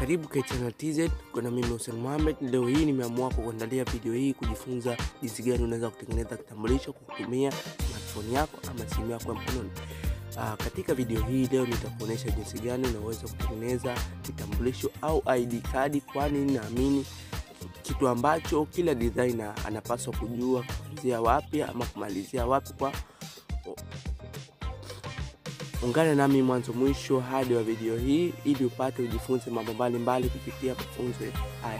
Karibu kwa channel TZ, kuna mimi Hussein Mohamed. Leo hii nimeamua kukuandalia video hii kujifunza jinsi gani unaweza kutengeneza kitambulisho kwa kutumia smartphone yako ama simu yako ya mkononi. Katika video hii leo nitakuonesha jinsi gani unaweza kutengeneza kitambulisho au ID card, kwani naamini kitu ambacho kila designer anapaswa kujua kuanzia wapi ama kumalizia wapi. Kwa ungana nami mwanzo mwisho hadi wa video hii ili upate ujifunze mambo mbalimbali kupitia mafunzo haya.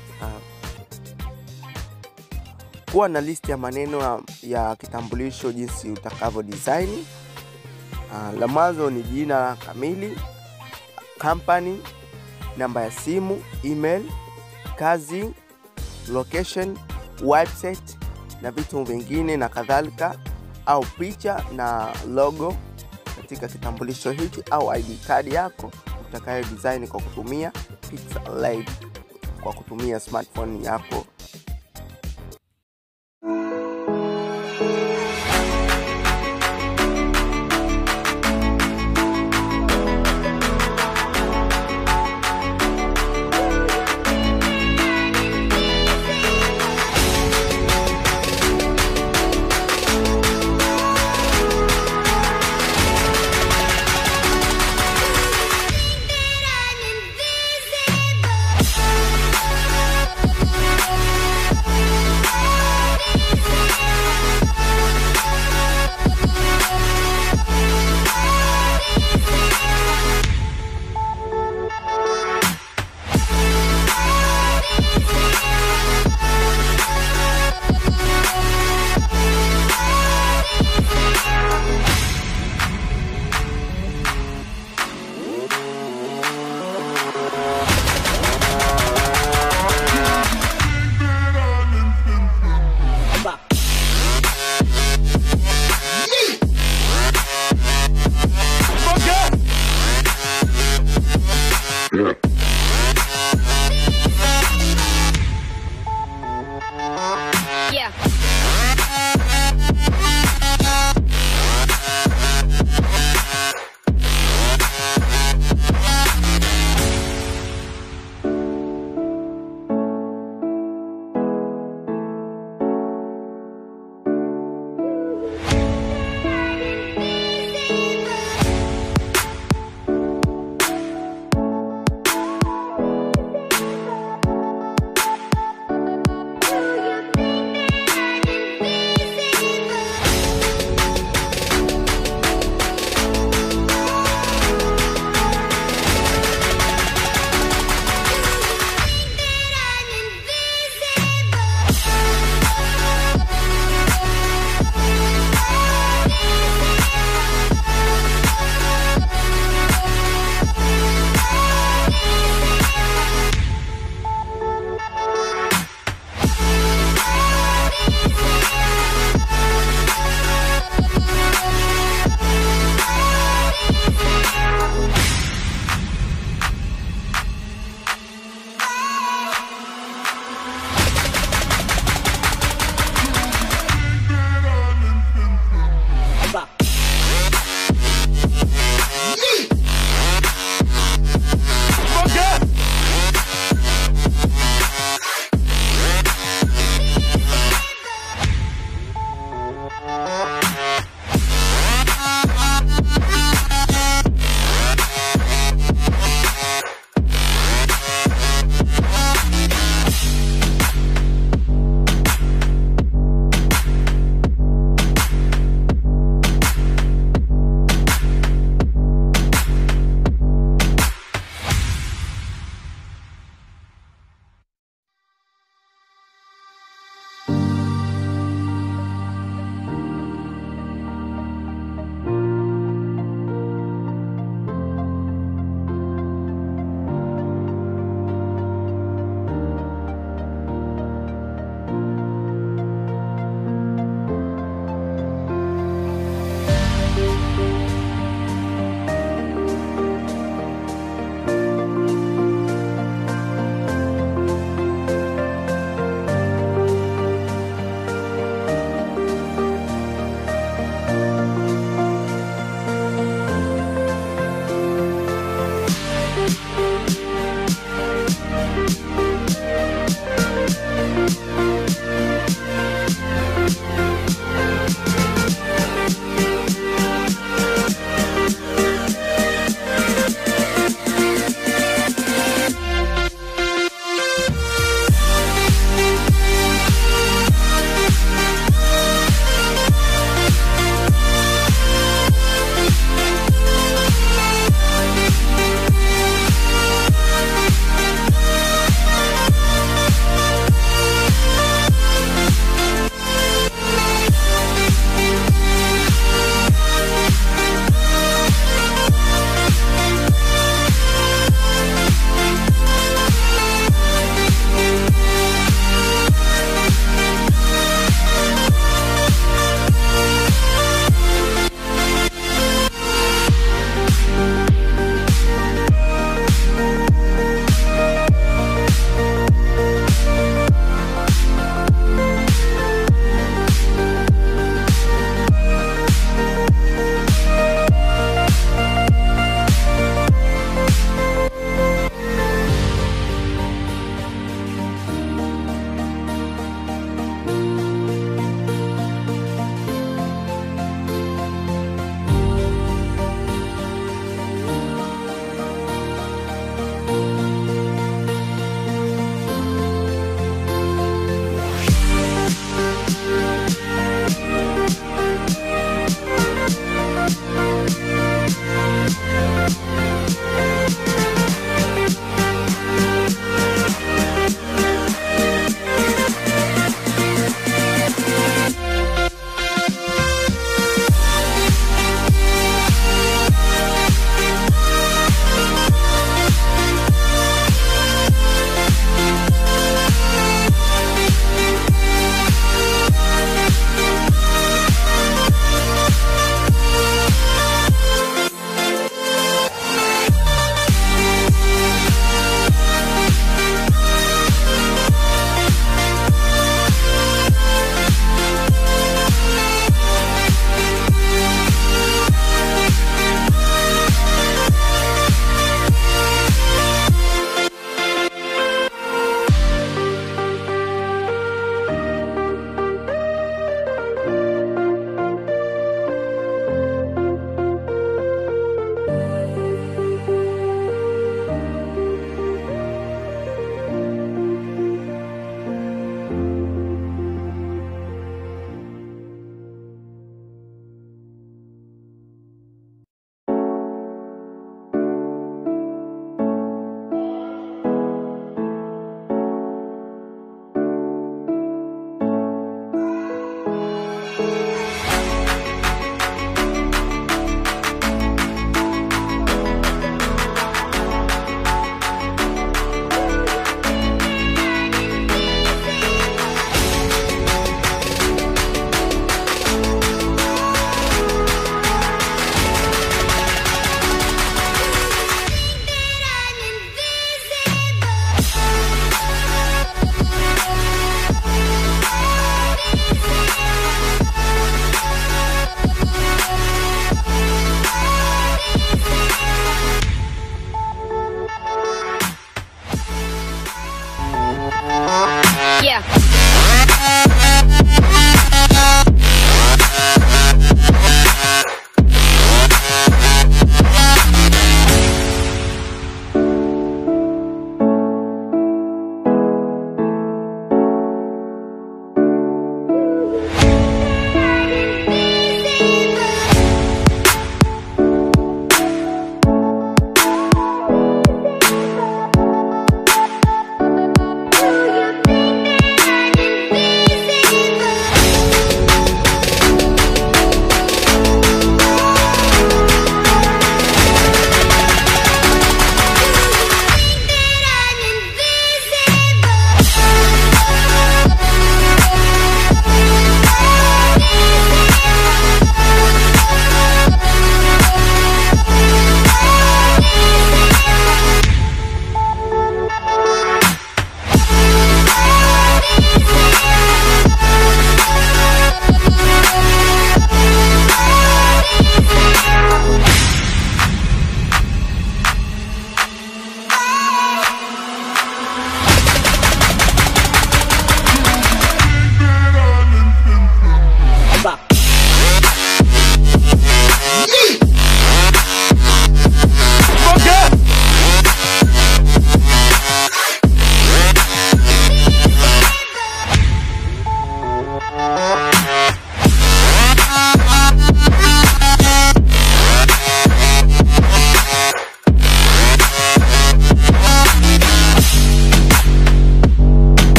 Kuwa na list ya maneno ya kitambulisho jinsi utakavyo design. La mwanzo ni jina kamili, company, namba ya simu, email, kazi, location, website na vitu vingine na kadhalika, au picha na logo katika kitambulisho hiki au ID card yako utakayo design kwa kutumia pixel kwa kutumia smartphone yako.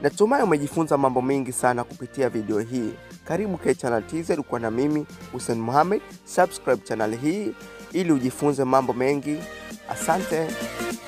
Natumai umejifunza mambo mengi sana kupitia video hii. Karibu kwa channel TZ, uko na mimi Hussein Mohamed. Subscribe channel hii ili ujifunze mambo mengi. Asante.